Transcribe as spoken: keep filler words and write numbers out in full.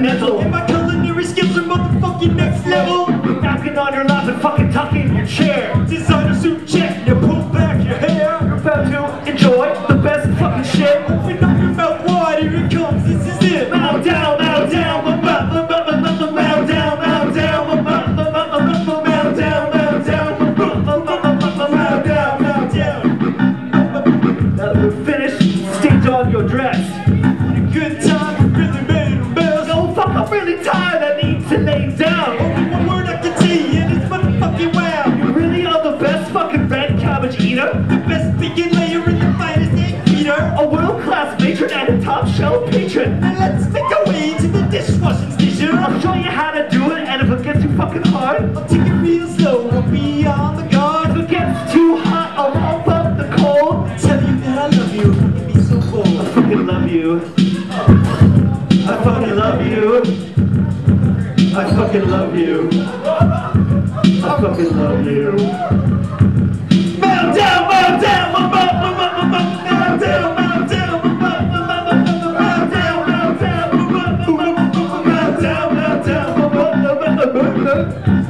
mental. And my culinary skills are motherfucking next level. Knocking on your lap and fucking tucking in your chair. Designer suit check, you pull back your hair. You're about to enjoy the best fucking shit. Open up your mouth wide, here it comes, this is it. Bow down, bow down, bow down, bow down, bow down, bow down, bow down, bow down, bow down. Now that we're finished, stage on your dress. What a good time, we really made a mess. Oh fuck, I'm really tired, I need to lay down. Only one word I can say, and it's motherfucking wow. You really are the best fucking red cabbage eater. The best bacon layer in the finest egg beater. A world-class matron and a top shelf patron. Now let's make our way to the dishwashing station. I'll show you how to do it, and if it gets too fucking hard, I'll take it real slow, we'll be on the guard. if it gets too hot, I'll ramp up the cold. Tell you that I love you, you be so bold. I fucking love you. I fucking love you. I fucking love you. I fucking love you. Bow down, bow down, bow down, bow down, bow down, bow down, bow down, bow down, bow down.